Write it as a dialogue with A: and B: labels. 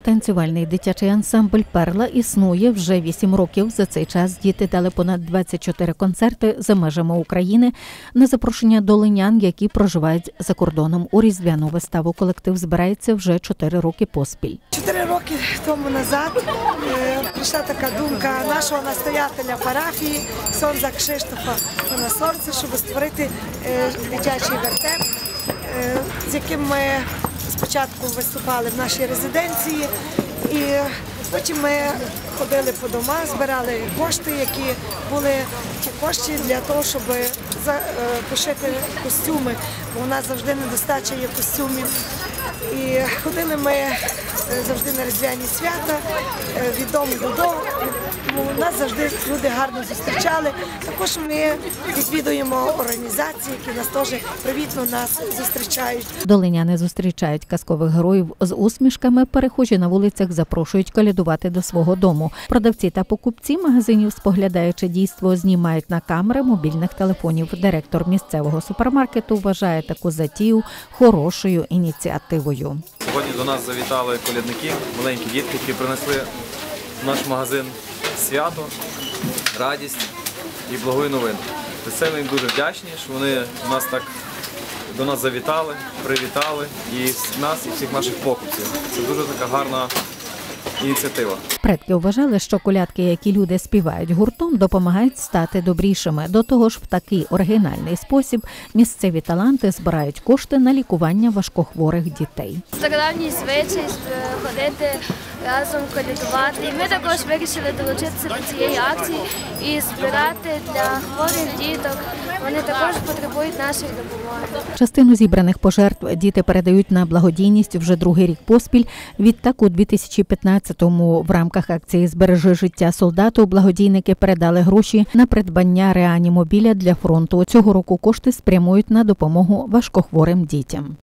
A: Танцювальний дитячий ансамбль «Перла» існує вже 8 років. За цей час діти дали понад 24 концерти за межами України на запрошення долинян, які проживають за кордоном. У різдвяну виставу колектив збирається вже 4 роки поспіль.
B: 4 роки тому назад прийшла така думка нашого настоятеля парафії Сонза Кшиштофа Монасорця, щоб створити дитячий вертеп, з яким ми спочатку виступали в нашій резиденції, і потім ми ходили по домах, збирали кошти, які були ті кошти для того, щоб пошити костюми, бо у нас завжди недостача є костюмів. І ходили ми завжди на різдвяні свята, від дому до дому. Нас завжди люди гарно зустрічали. Також ми відвідуємо організації, які нас теж привітно нас зустрічають.
A: Долиняни зустрічають казкових героїв з усмішками, перехожі на вулицях запрошують колядувати до свого дому. Продавці та покупці магазинів, споглядаючи дійство, знімають на камери мобільних телефонів. Директор місцевого супермаркету вважає таку затію хорошою ініціативою.
C: Сьогодні до нас завітали колядники, маленькі дітки, які принесли в наш магазин свято, радість і благої новини. За це ми їм дуже вдячні, що вони до нас завітали, привітали і нас, і всіх наших покупців. Це дуже така гарна ініціатива.
A: Предки вважали, що колядки, які люди співають гуртом, допомагають стати добрішими. До того ж, в такий оригінальний спосіб місцеві таланти збирають кошти на лікування важкохворих дітей.
D: Стародавній звичай ходити разом, колядувати. І ми також вирішили долучитися до цієї акції і збирати для хворих діток. Вони також потребують нашої допомоги.
A: Частину зібраних пожертв діти передають на благодійність вже другий рік поспіль. Відтак у 2015-му в рамках акції «Збережи життя солдату» благодійники передали гроші на придбання реанімобіля для фронту. Цього року кошти спрямують на допомогу важкохворим дітям.